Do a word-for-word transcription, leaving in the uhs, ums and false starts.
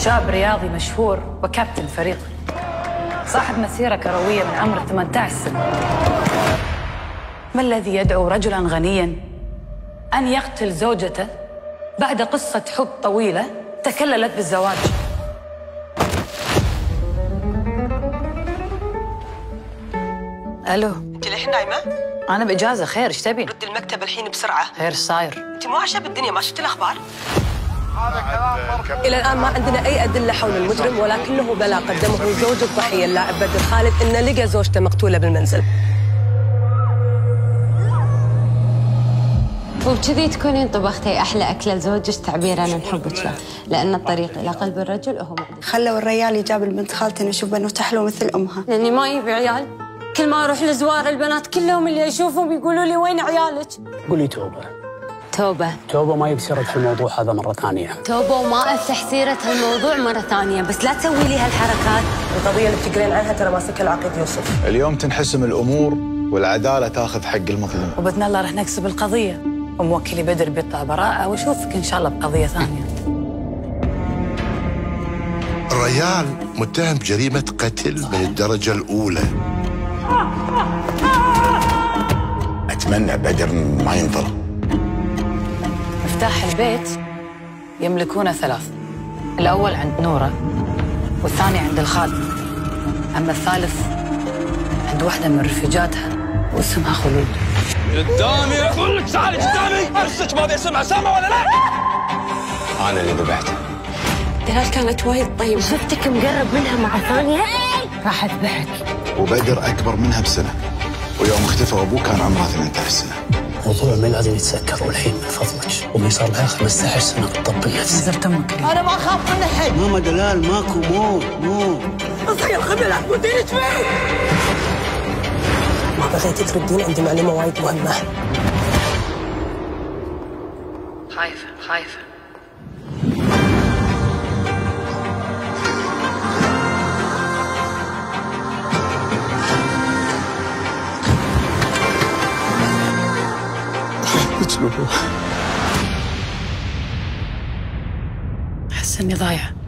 شاب رياضي مشهور وكابتن فريق، صاحب مسيرة كروية من عمر ثمانية عشر سنة. ما الذي يدعو رجلاً غنياً أن يقتل زوجته بعد قصة حب طويلة تكللت بالزواج؟ ألو، أنت للحين نايمة؟ أنا بإجازة. خير، إيش تبين؟ رد المكتب الحين بسرعة. خير، إيش صاير؟ أنت مو عايشة بالدنيا، ما شفت الأخبار؟ إلى الآن ما عندنا أي أدلة حول المجرم، ولكنه بلاغ قدمه زوج الضحية اللاعب بدر خالد إنه لقى زوجته مقتولة بالمنزل. وبكذي تكونين طبختي أحلى أكلة لزوجك تعبيراً عن حبك له، لأن الطريق إلى قلب الرجل هو مقدم. خلوا الرجال يجاب البنت خالتي نشوف بنوته حلوة مثل أمها. لأني ما يبي عيال، كل ما أروح لزوار البنات كلهم اللي أشوفهم يقولوا لي وين عيالك؟ قولي توبة. توبة. توبة ما يكسرت في الموضوع هذا مرة ثانية. توبة وما أفتح سيرة هالموضوع مرة ثانية، بس لا تسوي لي هالحركات. القضية اللي بتقرين عنها ترى ماسكها العقيد يوسف. اليوم تنحسم الأمور والعدالة تاخذ حق المظلوم. وبإذن الله رح نكسب القضية، وموكلي بدر بيطلع براءة وأشوفك إن شاء الله بقضية ثانية. الريال متهم بجريمة قتل من الدرجة الأولى. أتمنى بدر ما ينظلم. مفتاح البيت يملكونه ثلاث، الأول عند نورة، والثاني عند الخادم، أما الثالث عند واحدة من رفيجاتها واسمها خلود. قدامي أقول لك تعالي قدامي، حسك ما بيسمع سامة ولا لا؟ أنا اللي ذبحته. دلال كانت وايد طيبة، شفتك مقرب منها مع ثانية راح أذبحك. وبدر أكبر منها بسنة، ويوم اختفى أبوه كان عمره ثمانية عشر سنة. موضوع ما لازم يتسكر، والحين من فضلك أمي صار لها خمسة عشر سنة بالطب النفسي. نزلت أمك لي. أنا ما أخاف من أحد. ماما دلال ماكو موت موت. اصحي الخبل لا تموتين شوي. ما بغيتي تردين، عندي معلومة وايد مهمة. خايفة خايفة. أحس إني ضايعة.